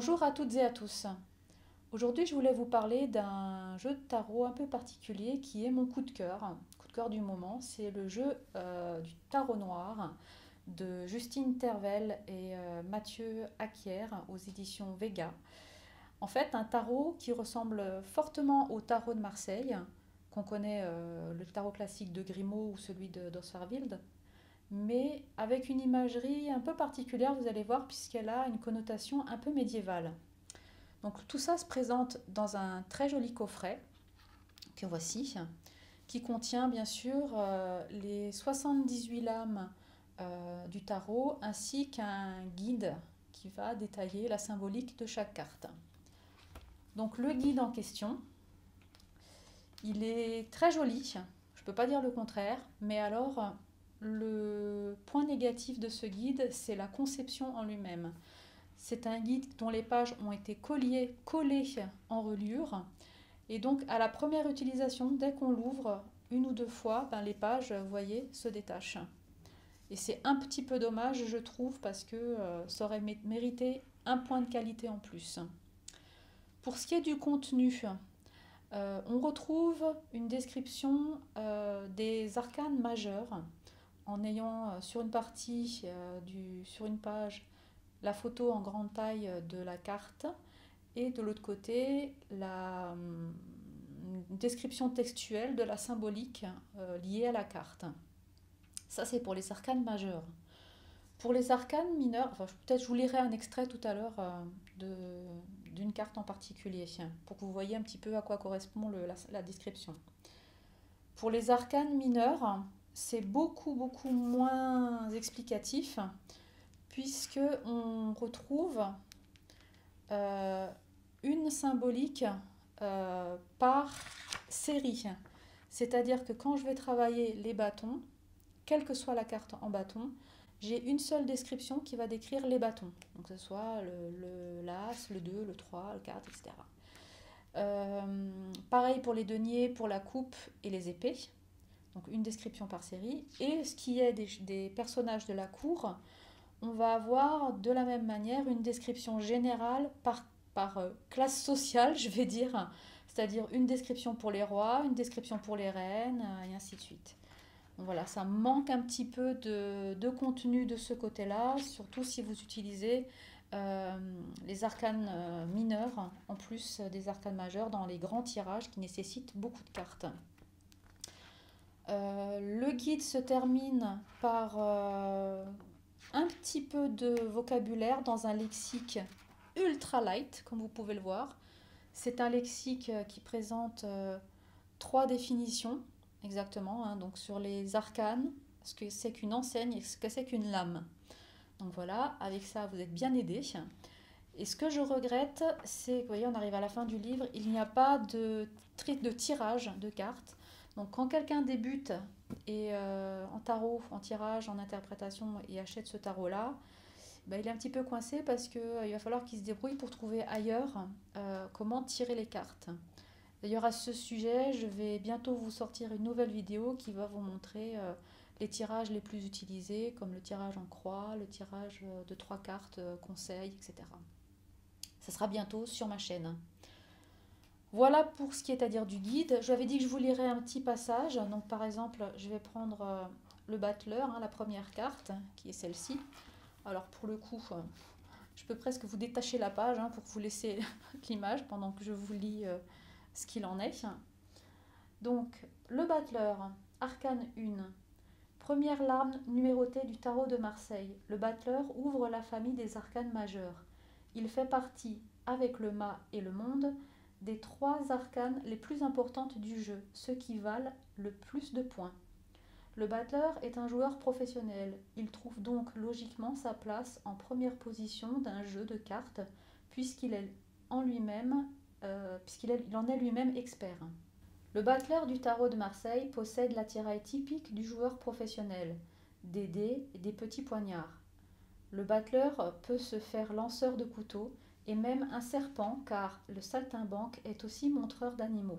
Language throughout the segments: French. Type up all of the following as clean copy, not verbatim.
Bonjour à toutes et à tous. Aujourd'hui, je voulais vous parler d'un jeu de tarot un peu particulier qui est mon coup de cœur du moment. C'est le jeu du tarot noir de Justine Tervel et Mathieu Acquier aux éditions Vega. En fait, un tarot qui ressemble fortement au tarot de Marseille, qu'on connaît le tarot classique de Grimaud ou celui d'Osfarville, mais avec une imagerie un peu particulière, vous allez voir, puisqu'elle a une connotation un peu médiévale. Donc tout ça se présente dans un très joli coffret que voici, qui contient bien sûr les 78 lames du tarot ainsi qu'un guide qui va détailler la symbolique de chaque carte. Donc le guide en question, il est très joli, je ne peux pas dire le contraire, mais alors le point négatif de ce guide, c'est la conception en lui-même. C'est un guide dont les pages ont été collées en reliure. Et donc, à la première utilisation, dès qu'on l'ouvre, une ou deux fois, les pages, vous voyez, se détachent. Et c'est un petit peu dommage, je trouve, parce que ça aurait mérité un point de qualité en plus. Pour ce qui est du contenu, on retrouve une description des arcanes majeurs en ayant sur une partie, sur une page, la photo en grande taille de la carte et de l'autre côté la description textuelle de la symbolique liée à la carte. Ça c'est pour les arcanes majeures. Pour les arcanes mineures, enfin, peut-être je vous lirai un extrait tout à l'heure d'une carte en particulier pour que vous voyez un petit peu à quoi correspond la description. Pour les arcanes mineurs, c'est beaucoup moins explicatif puisque on retrouve euh, une symbolique par série. C'est-à-dire que quand je vais travailler les bâtons, quelle que soit la carte en bâton, j'ai une seule description qui va décrire les bâtons. Donc que ce soit l'As, le 2, le 3, le 4, etc. Pareil pour les deniers, pour la coupe et les épées. Donc une description par série. Et ce qui est des personnages de la cour, on va avoir de la même manière une description générale par classe sociale, je vais dire, c'est-à-dire une description pour les rois, une description pour les reines, et ainsi de suite. Donc voilà, ça manque un petit peu de contenu de ce côté-là, surtout si vous utilisez les arcanes mineurs, en plus des arcanes majeurs, dans les grands tirages qui nécessitent beaucoup de cartes. Le guide se termine par un petit peu de vocabulaire dans un lexique ultra light, comme vous pouvez le voir. C'est un lexique qui présente trois définitions exactement, hein, donc sur les arcanes, ce que c'est qu'une enseigne et ce que c'est qu'une lame. Donc voilà, avec ça vous êtes bien aidés. Et ce que je regrette, c'est que vous voyez, on arrive à la fin du livre, il n'y a pas de tirage de cartes. Donc quand quelqu'un débute et en tarot, en tirage, en interprétation et achète ce tarot-là, il est un petit peu coincé parce qu'il va falloir qu'il se débrouille pour trouver ailleurs comment tirer les cartes. D'ailleurs à ce sujet, je vais bientôt vous sortir une nouvelle vidéo qui va vous montrer les tirages les plus utilisés, comme le tirage en croix, le tirage de 3 cartes, conseils, etc. Ça sera bientôt sur ma chaîne. Voilà pour ce qui est à dire du guide. Je vous avais dit que je vous lirais un petit passage. Donc par exemple, je vais prendre le battleur, hein, la première carte, qui est celle-ci. Alors pour le coup, je peux presque vous détacher la page hein, pour vous laisser l'image pendant que je vous lis ce qu'il en est. Donc le battleur, arcane 1. Première lame numérotée du tarot de Marseille. Le battleur ouvre la famille des arcanes majeurs. Il fait partie, avec le mât et le monde, des 3 arcanes les plus importantes du jeu, ceux qui valent le plus de points. Le battleur est un joueur professionnel. Il trouve donc logiquement sa place en première position d'un jeu de cartes, puisqu'il est en lui-même, puisqu'il en est lui-même expert. Le battleur du tarot de Marseille possède l'attirail typique du joueur professionnel, des dés et des petits poignards. Le battleur peut se faire lanceur de couteaux et même un serpent car le saltimbanque est aussi montreur d'animaux.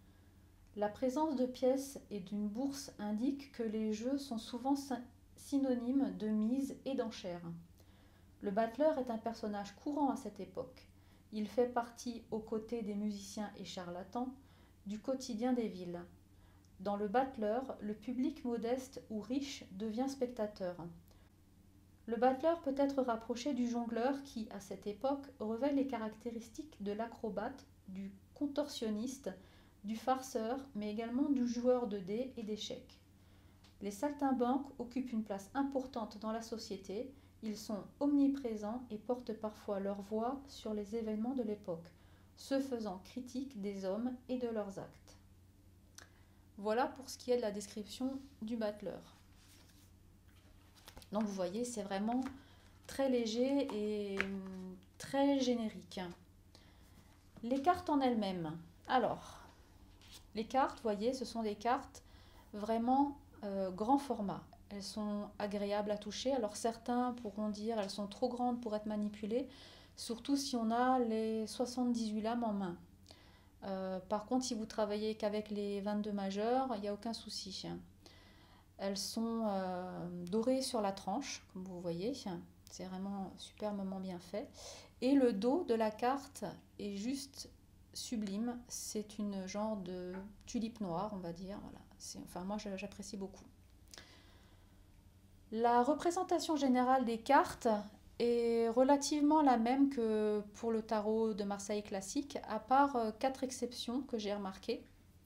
La présence de pièces et d'une bourse indique que les jeux sont souvent synonymes de mise et d'enchère. Le battleur est un personnage courant à cette époque. Il fait partie, aux côtés des musiciens et charlatans, du quotidien des villes. Dans le battleur, le public modeste ou riche devient spectateur. Le battleur peut être rapproché du jongleur qui, à cette époque, revêt les caractéristiques de l'acrobate, du contorsionniste, du farceur, mais également du joueur de dés et d'échecs. Les saltimbanques occupent une place importante dans la société, ils sont omniprésents et portent parfois leur voix sur les événements de l'époque, se faisant critique des hommes et de leurs actes. Voilà pour ce qui est de la description du battleur. Donc vous voyez, c'est vraiment très léger et très générique. Les cartes en elles-mêmes. Alors, les cartes, vous voyez, ce sont des cartes vraiment grand format. Elles sont agréables à toucher. Alors certains pourront dire elles sont trop grandes pour être manipulées, surtout si on a les 78 lames en main. Par contre, si vous travaillez qu'avec les 22 majeurs, il n'y a aucun souci. Elles sont dorées sur la tranche, comme vous voyez. C'est vraiment superbement bien fait. Et le dos de la carte est juste sublime. C'est une genre de tulipe noire, on va dire. Voilà. Enfin, moi, j'apprécie beaucoup. La représentation générale des cartes est relativement la même que pour le tarot de Marseille classique, à part 4 exceptions que j'ai remarquées.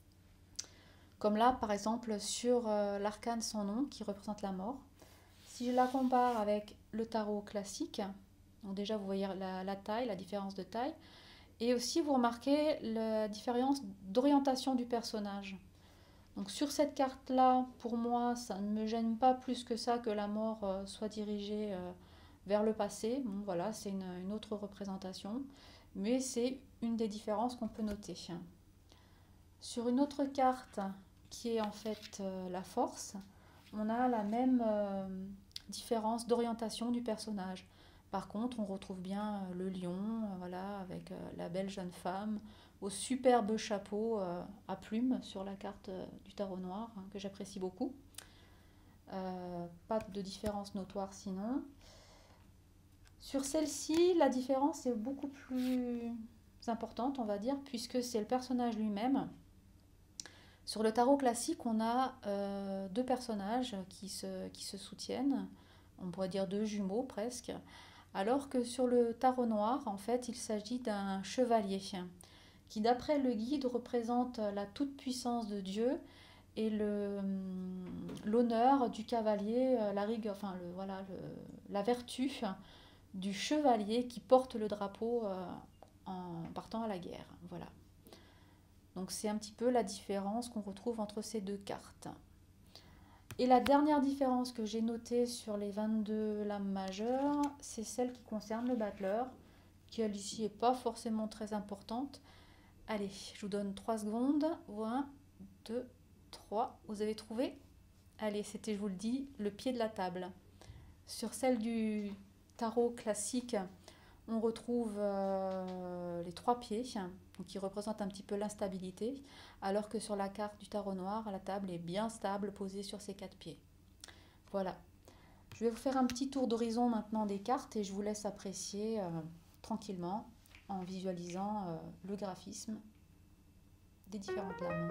Comme là, par exemple, sur l'arcane sans nom, qui représente la mort. Si je la compare avec le tarot classique, donc déjà vous voyez la taille, la différence de taille, et aussi vous remarquez la différence d'orientation du personnage. Donc sur cette carte-là, pour moi, ça ne me gêne pas plus que ça que la mort soit dirigée vers le passé. Bon, voilà, c'est une autre représentation, mais c'est une des différences qu'on peut noter. Sur une autre carte, qui est en fait la force, on a la même différence d'orientation du personnage. Par contre, on retrouve bien le lion, voilà, avec la belle jeune femme, au superbe chapeau à plumes sur la carte du tarot noir, hein, que j'apprécie beaucoup. Pas de différence notoire sinon. Sur celle-ci, la différence est beaucoup plus importante, on va dire, puisque c'est le personnage lui-même. Sur le tarot classique, on a deux personnages qui se soutiennent, on pourrait dire deux jumeaux presque, alors que sur le tarot noir, en fait, il s'agit d'un chevalier qui, d'après le guide, représente la toute-puissance de Dieu et l'honneur du cavalier, la rigueur, enfin la vertu du chevalier qui porte le drapeau en partant à la guerre. Voilà. Donc c'est un petit peu la différence qu'on retrouve entre ces deux cartes. Et la dernière différence que j'ai notée sur les 22 lames majeures, c'est celle qui concerne le battleur, qui elle ici n'est pas forcément très importante. Allez, je vous donne 3 secondes. 1, 2, 3. Vous avez trouvé? Allez, c'était, je vous le dis, le pied de la table. Sur celle du tarot classique, on retrouve les 3 pieds, donc qui représentent un petit peu l'instabilité, alors que sur la carte du tarot noir, la table est bien stable, posée sur ses 4 pieds. Voilà. Je vais vous faire un petit tour d'horizon maintenant des cartes et je vous laisse apprécier tranquillement en visualisant le graphisme des différentes lames.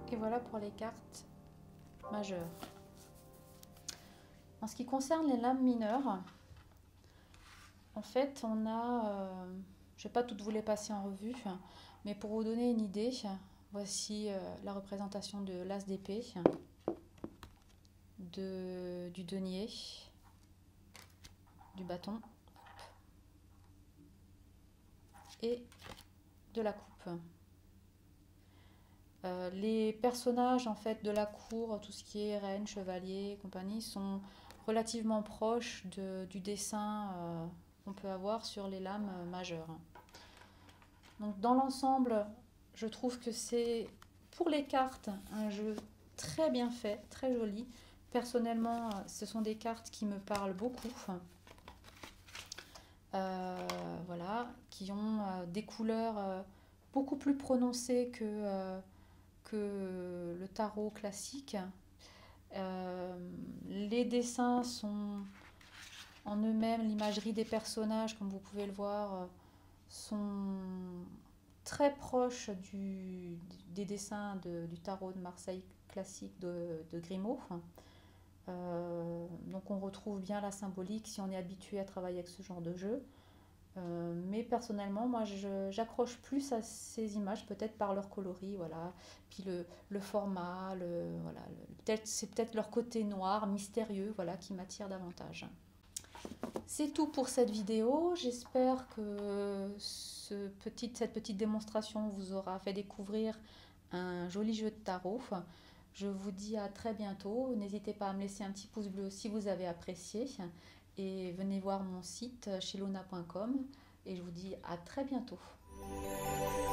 Et voilà pour les cartes majeures. En ce qui concerne les lames mineures, en fait, on a, je ne vais pas toutes vous les passer en revue, mais pour vous donner une idée, voici la représentation de l'as d'épée, du denier, du bâton et de la coupe. Les personnages en fait de la cour, tout ce qui est reine, chevalier, et compagnie, sont relativement proches du dessin qu'on peut avoir sur les lames majeures. Donc dans l'ensemble, je trouve que c'est pour les cartes un jeu très bien fait, très joli. Personnellement, ce sont des cartes qui me parlent beaucoup. Voilà, qui ont des couleurs beaucoup plus prononcées que le tarot classique. Les dessins sont en eux-mêmes, l'imagerie des personnages, comme vous pouvez le voir, sont très proches des dessins du tarot de Marseille classique de Grimaud. Donc on retrouve bien la symbolique si on est habitué à travailler avec ce genre de jeu. Mais personnellement, moi, j'accroche plus à ces images, peut-être par leur coloris, voilà. Puis le format, voilà, c'est peut-être leur côté noir, mystérieux, voilà, qui m'attire davantage. C'est tout pour cette vidéo. J'espère que cette petite démonstration vous aura fait découvrir un joli jeu de tarot. Je vous dis à très bientôt. N'hésitez pas à me laisser un petit pouce bleu si vous avez apprécié. Et venez voir mon site chelona.com. Et je vous dis à très bientôt.